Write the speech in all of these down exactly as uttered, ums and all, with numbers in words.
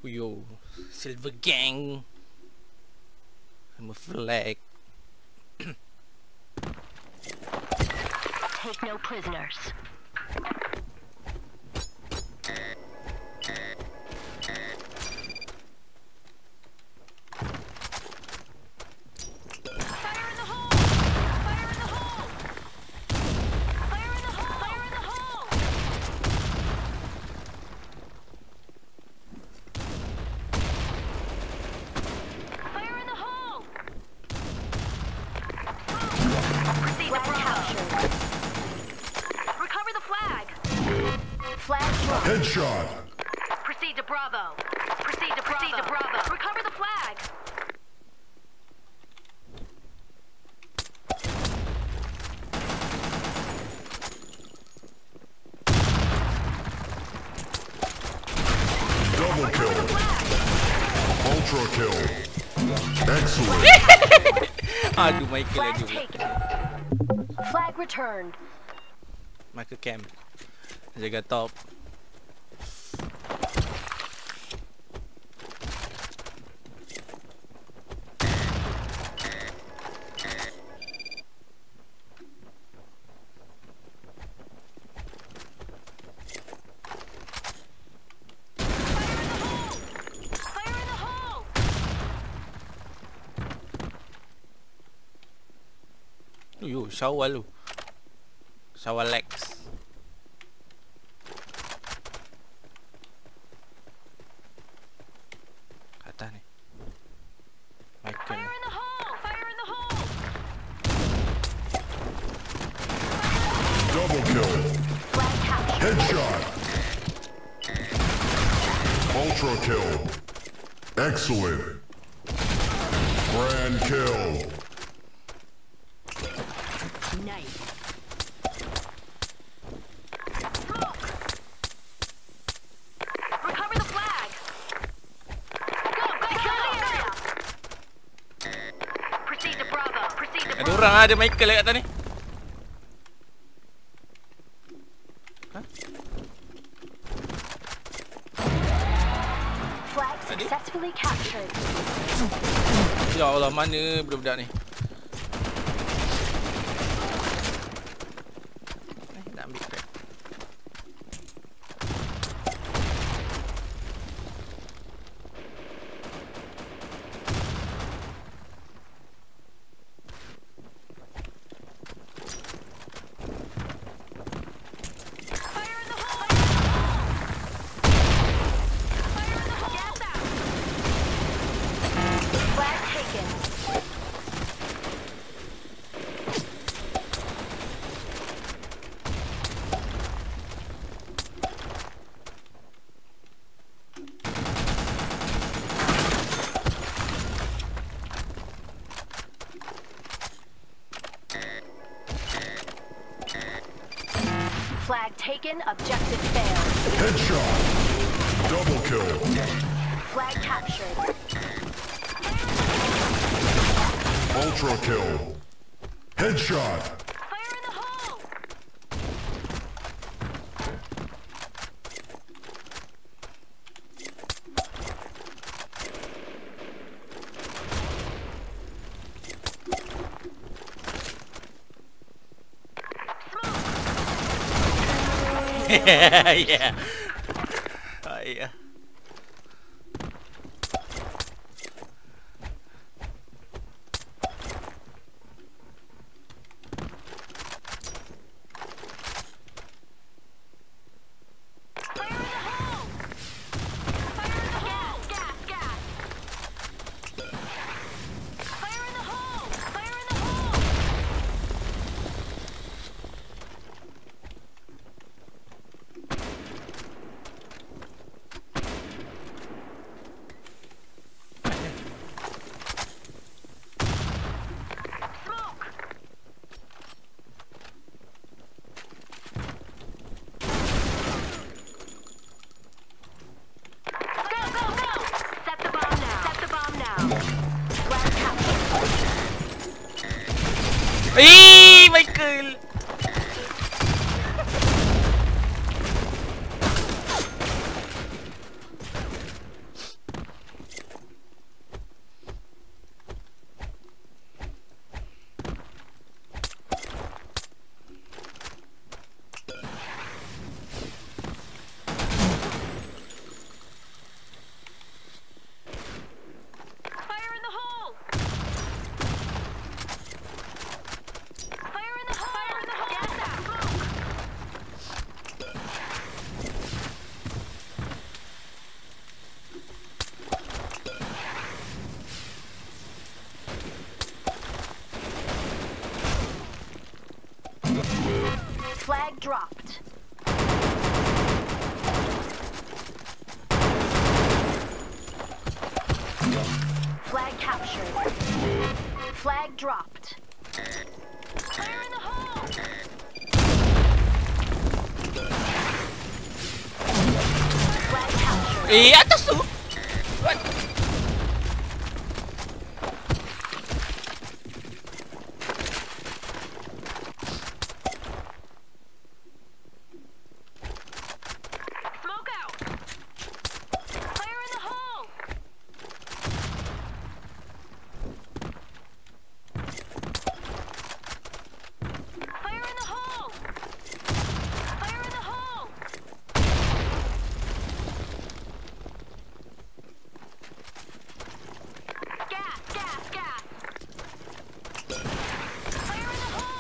Yo, Silver Gang. I'm a flag. Take no prisoners. Headshot. Proceed to Bravo. Proceed to Bravo. Proceed to Bravo. Recover the flag. Double kill. Ultra kill. Excellent. Aduh, Michael Flag aja. taken. Flag returned. Michael Cam. Jaga top. Yo, Syawal lu. Syawal Lex. Atas ni. Michael ni. Double kill. Headshot. Ultra kill. Excellent. Grand kill. Nice. Recover the flag. Go, go, go, go. Proceed to Bravo. Proceed to Ada Bravo. orang ada Michael kat atas ni. Flag successfully captured. Ya Allah, mana budak-budak ni? Eh, nak ambil crap. Flag taken. Flag taken, objective failed. Headshot. Double kill. Flag captured. Ultra kill. Headshot. Fire in the hole! Yeah. Ah, yeah. Ih, Michael. Flag captured. Flag dropped. Fire in the hole! Flag captured. Eh, atas tu. What? Smoke out! Fire in the hole! Fire in the hole! Fire in the hole! Gas, gas, gas! Fire in the hole!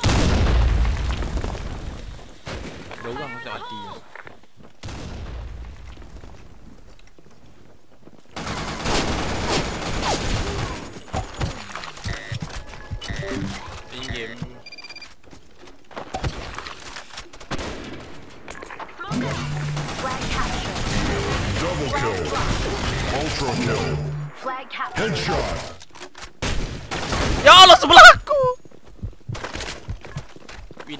Ada orang macam mati. In game. Smoke out! Flag captured. Double kill. Ultra kill. Flag captured. Headshot. Ya Allah, sebelah aku. Win.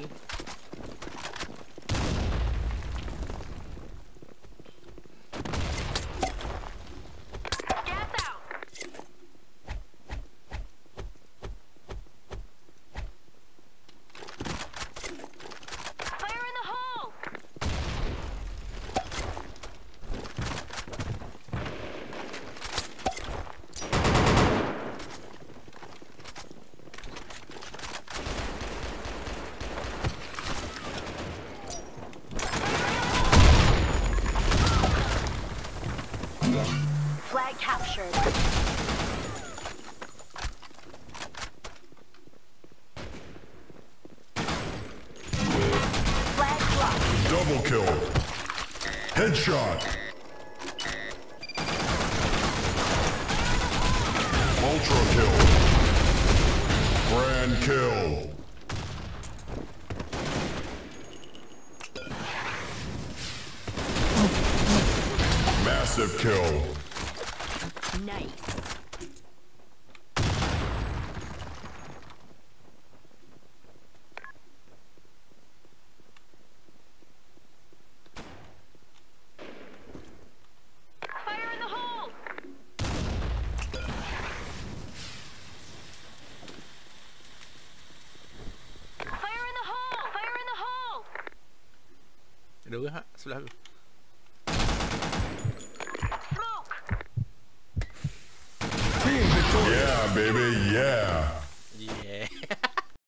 Gas out! Fire in the hole! Flag captured. Flag dropped. Double kill. Headshot. Ultra kill. Grand kill. Massive kill. Nice. Fire in the hole! Fire in the hole! Fire in the hole! Ada orang hak sebelah aku. Smoke! Yeah, baby, yeah.